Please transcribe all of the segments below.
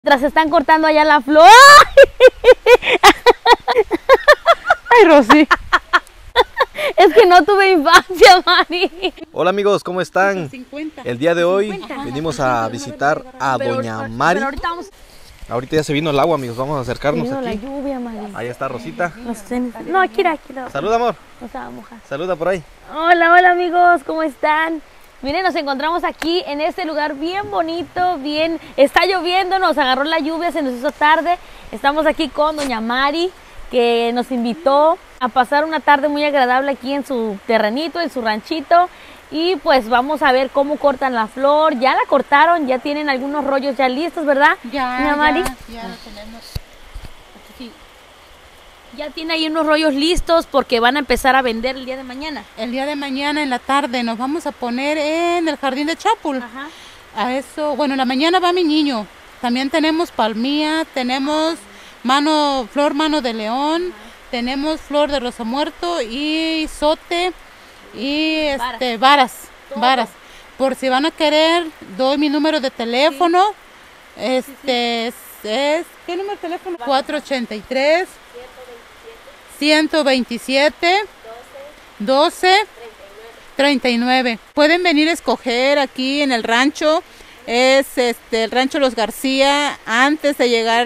Mientras están cortando allá la flor. Ay, Rosy. Es que no tuve infancia, Mari. Hola amigos, ¿cómo están? El día de hoy venimos a visitar a Doña Mari. Ahorita ya se vino el agua, amigos, vamos a acercarnos Vino la aquí. lluvia, Mari. Ahí está Rosita. No, aquí era. Saluda, amor. No se va a mojar. Saluda por ahí. Hola amigos, ¿cómo están? Miren, nos encontramos aquí en este lugar bien bonito, está lloviendo, nos agarró la lluvia, se nos hizo tarde. Estamos aquí con Doña Mari, que nos invitó a pasar una tarde muy agradable aquí en su terrenito, en su ranchito. Y pues vamos a ver cómo cortan la flor. Ya la cortaron, ya tienen algunos rollos ya listos, ¿verdad? Doña Mari. Ya lo tenemos. Sí. Ya tiene ahí unos rollos listos porque van a empezar a vender el día de mañana. El día de mañana en la tarde nos vamos a poner en el jardín de Chapul. Ajá. A eso, bueno, en la mañana va mi niño. También tenemos palmía, tenemos flor mano de león, tenemos flor de rosa muerto y sote y varas. Por si van a querer, doy mi número de teléfono. Sí. ¿Qué número de teléfono? 483 127 12 39. Pueden venir a escoger aquí en el rancho. Es el rancho Los García, antes de llegar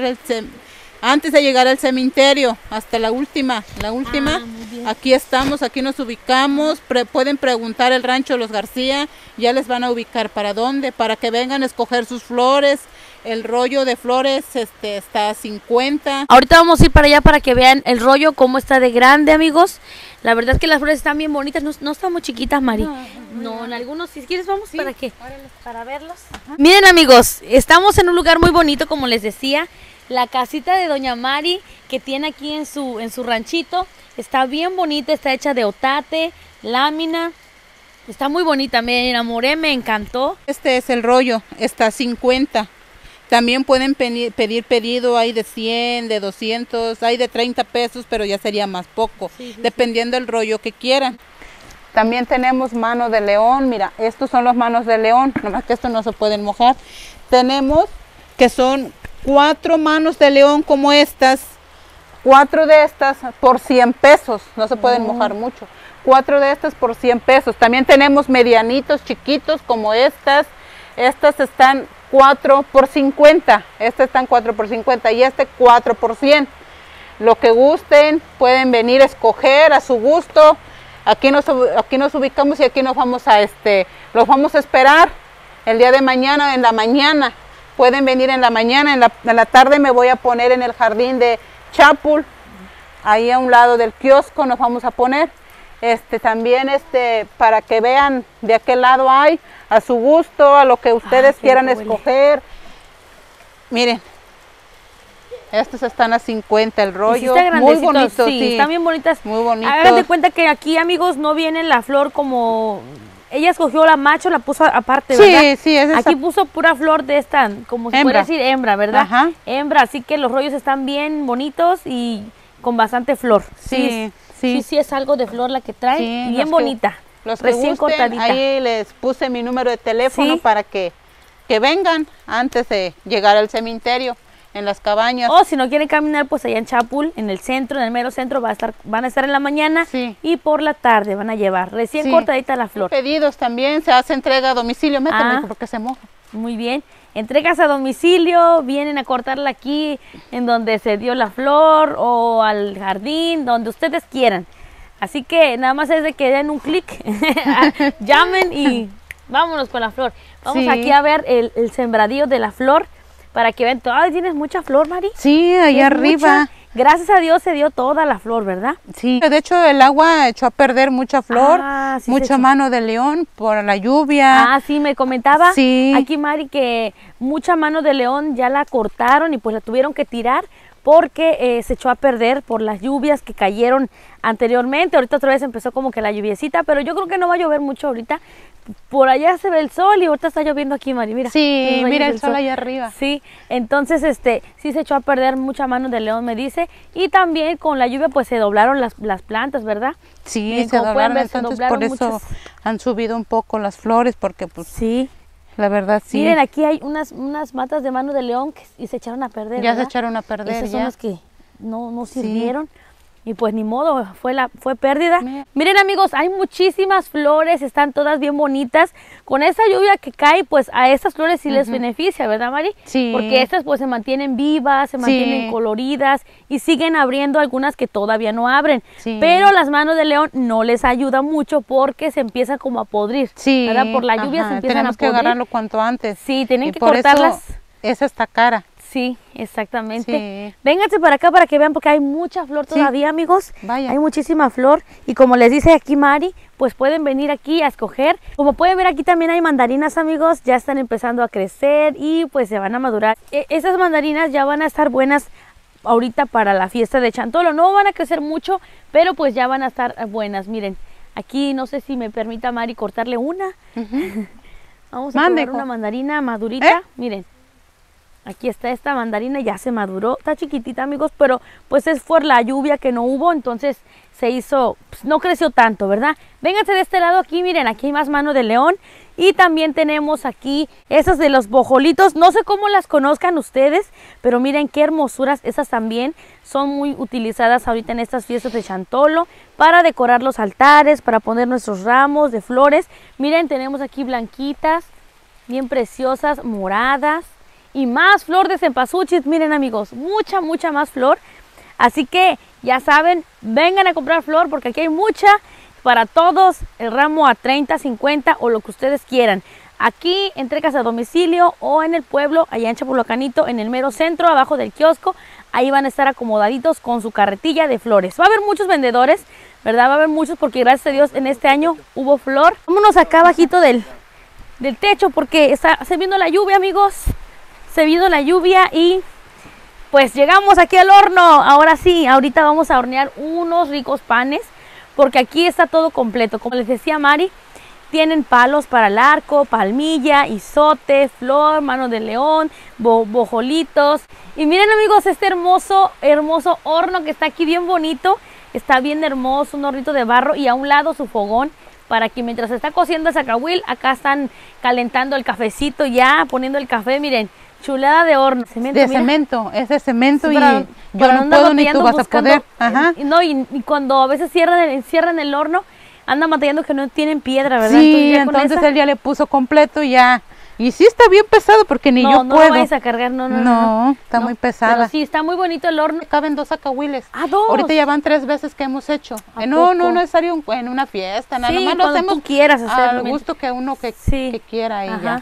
al cementerio, hasta la última. Aquí estamos, aquí nos ubicamos. Pueden preguntar el rancho Los García, ya les van a ubicar para dónde, para que vengan a escoger sus flores. El rollo de flores está a 50. Ahorita vamos a ir para allá para que vean el rollo, cómo está de grande, amigos. La verdad es que las flores están bien bonitas, no están muy chiquitas, Mari. No, en algunos, si quieres vamos, sí. ¿Para qué? Para verlos. Ajá. Miren, amigos, estamos en un lugar muy bonito, como les decía. La casita de Doña Mari, que tiene aquí en su ranchito, está bien bonita, está hecha de otate, lámina. Está muy bonita, me enamoré, me encantó. Este es el rollo, está a 50. También pueden pedir pedido, hay de 100, de 200, hay de 30 pesos, pero ya sería más poco, dependiendo del rollo que quieran. También tenemos mano de león, mira, estos son los manos de león, nomás que estos no se pueden mojar. Tenemos que son 4 manos de león como estas, 4 de estas por 100 pesos, no se pueden mojar mucho. 4 de estas por 100 pesos. También tenemos medianitos, chiquitos como estas están 4 por 50, están 4 por 50 y 4 por 100. Lo que gusten, pueden venir a escoger a su gusto. Aquí nos ubicamos y aquí los vamos a esperar el día de mañana, en la mañana. Pueden venir en la mañana, en la tarde me voy a poner en el jardín de Chapul, ahí a un lado del kiosco nos vamos a poner. También para que vean de aquel lado hay a su gusto, a lo que ustedes quieran escoger. Miren, estos están a 50 el rollo, muy bonitos, sí, están bien bonitas. Muy bonitos. Hagan de cuenta que aquí, amigos, no viene la flor como ella escogió la macho, la puso aparte, ¿verdad? Sí, es esa. Aquí puso pura flor de esta, como se puede decir hembra, ¿verdad? Ajá. Hembra, así que los rollos están bien bonitos y con bastante flor. Sí, es algo de flor la que trae, bien bonita. Los que recién gusten, cortadita. Ahí les puse mi número de teléfono para que vengan antes de llegar al cementerio, en las cabañas. O si no quieren caminar, pues allá en Chapul, en el centro, en el mero centro, van a estar en la mañana y por la tarde van a llevar recién cortadita la flor. Pedidos también, se hace entrega a domicilio, méteme porque se moja. Muy bien, entregas a domicilio, vienen a cortarla aquí en donde se dio la flor o al jardín, donde ustedes quieran. Así que nada más es de que den un clic, llamen y vámonos con la flor. Vamos aquí a ver el sembradío de la flor para que vean. Ay, ¿tienes mucha flor, Mari? Sí, allá arriba. Mucha. Gracias a Dios se dio toda la flor, ¿verdad? Sí, de hecho el agua echó a perder mucha flor, mucha mano de león por la lluvia. Sí, me comentaba aquí Mari que mucha mano de león ya la cortaron y pues la tuvieron que tirar porque se echó a perder por las lluvias que cayeron anteriormente. Ahorita otra vez empezó como que la lluviecita, pero yo creo que no va a llover mucho ahorita. Por allá se ve el sol y ahorita está lloviendo aquí, Mari, mira. Sí, mira el sol allá arriba. Sí, entonces sí se echó a perder mucha mano de león, me dice. Y también con la lluvia pues se doblaron las plantas, ¿verdad? Sí, se doblaron, entonces por eso han subido un poco las flores, porque pues la verdad sí. Miren, aquí hay unas matas de mano de león y se echaron a perder, Ya ¿verdad? se echaron a perder. Esas son las que no sirvieron. Y pues ni modo, fue pérdida. Miren amigos, hay muchísimas flores, están todas bien bonitas. Con esa lluvia que cae, pues a estas flores sí les beneficia, ¿verdad, Mari? Sí. Porque estas pues se mantienen vivas, se mantienen coloridas y siguen abriendo algunas que todavía no abren. Sí. Pero las manos de león no les ayuda mucho porque se empiezan como a podrir, Sí. ¿verdad? Por la lluvia se empiezan a Tenemos que podrir. agarrarlo cuanto antes. Sí, tienen que por cortarlas. Eso esa está cara. Sí, exactamente. Sí. Vénganse para acá para que vean porque hay mucha flor todavía, amigos. Vaya. Hay muchísima flor y como les dice aquí Mari, pues pueden venir aquí a escoger. Como pueden ver aquí también hay mandarinas, amigos, ya están empezando a crecer y pues se van a madurar. Esas mandarinas ya van a estar buenas ahorita para la fiesta de Chantolo. No van a crecer mucho, pero pues ya van a estar buenas. Miren, aquí no sé si me permita Mari cortarle una. Vamos a probar una mandarina madurita. Miren. Aquí está esta mandarina, ya se maduró, está chiquitita amigos, pero pues es por la lluvia que no hubo, entonces se hizo, pues, no creció tanto, ¿verdad? Vénganse de este lado aquí, miren, aquí hay más mano de león y también tenemos aquí esas de los bojolitos, no sé cómo las conozcan ustedes, pero miren qué hermosuras, esas también son muy utilizadas ahorita en estas fiestas de Chantolo para decorar los altares, para poner nuestros ramos de flores. Miren, tenemos aquí blanquitas, bien preciosas, moradas. Y más flor de cempasúchil, miren amigos, mucha más flor. Así que ya saben, vengan a comprar flor porque aquí hay mucha para todos. El ramo a 30, 50 o lo que ustedes quieran. Aquí entregas a domicilio o en el pueblo, allá en Chapulhuacanito, en el mero centro, abajo del kiosco. Ahí van a estar acomodaditos con su carretilla de flores. Va a haber muchos vendedores, ¿verdad? Va a haber muchos porque gracias a Dios en este año hubo flor. Vámonos acá abajito del techo porque se vino la lluvia, amigos. Se vino la lluvia y pues llegamos aquí al horno. Ahora sí, ahorita vamos a hornear unos ricos panes porque aquí está todo completo. Como les decía Mari, tienen palos para el arco, palmilla, izote, flor, mano de león, bojolitos. Y miren amigos, este hermoso horno que está aquí bien bonito. Está bien hermoso, un hornito de barro y a un lado su fogón. Para que mientras se está cociendo el zacahuil, acá están calentando el cafecito ya, poniendo el café, miren. Chulada de horno. Cemento, de cemento, es de cemento sí, y yo no puedo ni tú vas a poder. Ajá. No, y cuando a veces cierran el horno, andan batallando que no tienen piedra, ¿verdad? Sí, entonces él ya le puso completo y ya. Y sí está bien pesado porque ni yo puedo. No vayas a cargar, no, está muy pesada. Pero sí, está muy bonito el horno. Caben 2 zacahuiles. Ah, 2. Ahorita ya van 3 veces que hemos hecho. No es necesario en una fiesta, nada más lo hacemos tú quieras hacerlo. Al gusto que uno que quiera y ya.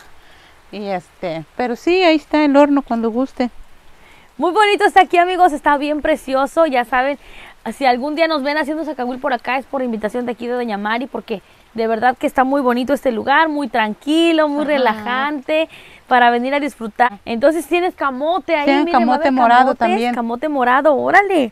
Y pero sí, ahí está el horno cuando guste. Muy bonito está aquí, amigos, está bien precioso, ya saben, si algún día nos ven haciendo zacahuil por acá es por invitación de aquí de Doña Mari, porque de verdad que está muy bonito este lugar, muy tranquilo, muy relajante, para venir a disfrutar. Entonces tienes camote ahí, miren, camote morado también. Camote morado, órale.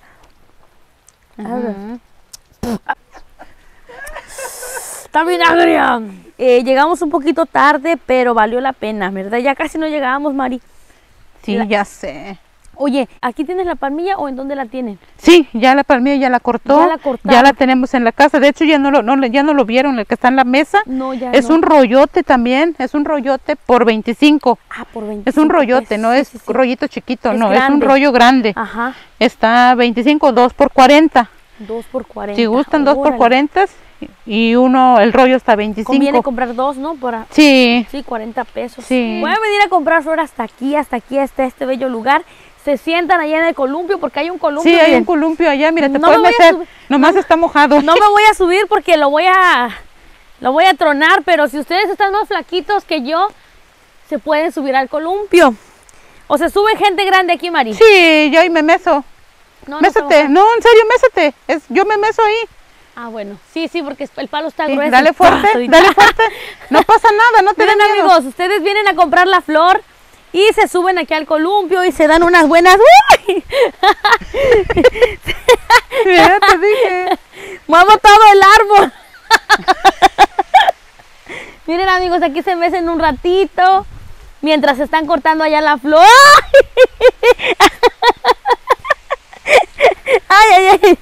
Está bien agria. Llegamos un poquito tarde, pero valió la pena, ¿verdad? Ya casi no llegábamos, Mari. Sí, ya sé. Oye, ¿aquí tienes la palmilla o en dónde la tienen? Sí, ya la palmilla ya la cortó. Ya la tenemos en la casa. De hecho, ya no lo vieron, el que está en la mesa. No, ya es un rollote también, es un rollote por 25. Ah, por 25. Es un rollote, no es rollito chiquito, no, grande. Es un rollo grande. Ajá. Está 25, 2 por 40. 2 por 40. Si gustan 2 por 40 y el rollo está 25. Conviene comprar 2, ¿no? Sí. Sí, 40 pesos. Sí. Pueden venir a comprar flor hasta aquí está este bello lugar. Se sientan allá en el columpio porque hay un columpio. Sí, hay un columpio allá, mira, te puedes meter, nomás está mojado. No me voy a subir porque lo voy a tronar, pero si ustedes están más flaquitos que yo, se pueden subir al columpio. O se sube gente grande aquí, Mari. Sí, yo ahí me meso. Mésate, no, en serio, mésate. Yo me meso ahí. Ah, bueno, sí, porque el palo está grueso. Dale fuerte, no pasa nada, no te den miedo. Amigos, ustedes vienen a comprar la flor y se suben aquí al columpio y se dan unas buenas... ¡Uy! Ya te dije. Muevo todo el árbol. Miren amigos, aquí se mecen un ratito mientras se están cortando allá la flor. Ay.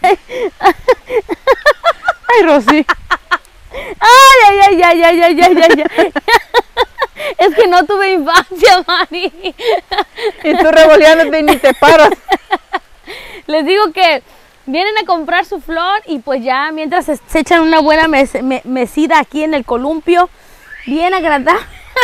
Ay, Rosy. Ay. Es que no revoleándote y ni te paras. Les digo que vienen a comprar su flor y pues ya mientras se echan una buena mesida aquí en el columpio, bien agradable.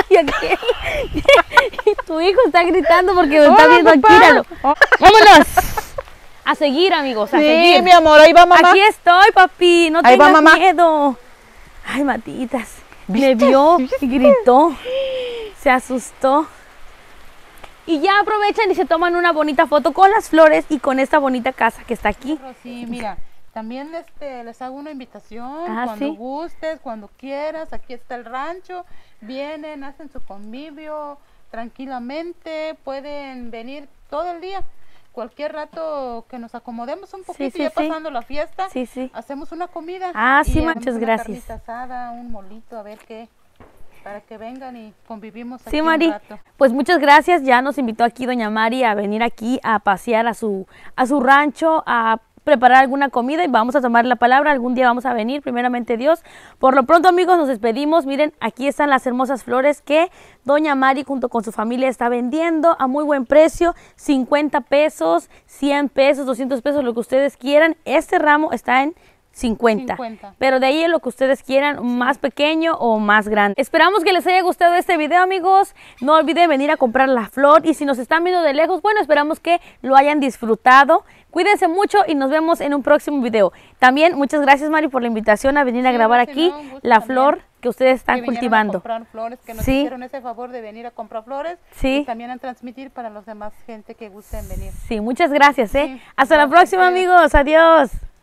Y tu hijo está gritando porque me está viendo aquí, míralo. Vámonos a seguir, amigos, a seguir. Sí, mi amor, ahí va mamá. Aquí estoy, papi, no tengas miedo. Ay, Matitas, me vio y gritó, se asustó. Y ya aprovechan y se toman una bonita foto con las flores y con esta bonita casa que está aquí. Sí, mira, también les hago una invitación, cuando gustes, cuando quieras, aquí está el rancho, vienen, hacen su convivio tranquilamente, pueden venir todo el día. Cualquier rato que nos acomodemos un poquito, ya pasando la fiesta, hacemos una comida. Sí, muchas gracias. Una carnita asada, un molito, a ver qué, para que vengan y convivimos aquí Mari, un rato. Pues muchas gracias, ya nos invitó aquí doña Mari a venir aquí a pasear a su rancho, a preparar alguna comida y vamos a tomar la palabra, algún día vamos a venir, primeramente Dios. Por lo pronto, amigos, nos despedimos. Miren, aquí están las hermosas flores que doña Mari junto con su familia está vendiendo a muy buen precio, 50 pesos, 100 pesos, 200 pesos, lo que ustedes quieran. Este ramo está en 50. Pero de ahí en lo que ustedes quieran, más pequeño o más grande. Esperamos que les haya gustado este video, amigos. No olviden venir a comprar la flor y si nos están viendo de lejos, bueno, esperamos que lo hayan disfrutado. Cuídense mucho y nos vemos en un próximo video. También muchas gracias, Mari, por la invitación a venir a grabar aquí la flor que ustedes están cultivando. A comprar flores, que nos hicieron ese favor de venir a comprar flores y también a transmitir para los demás gente que gusten venir. Sí, muchas gracias. Hasta la próxima, amigos. Adiós.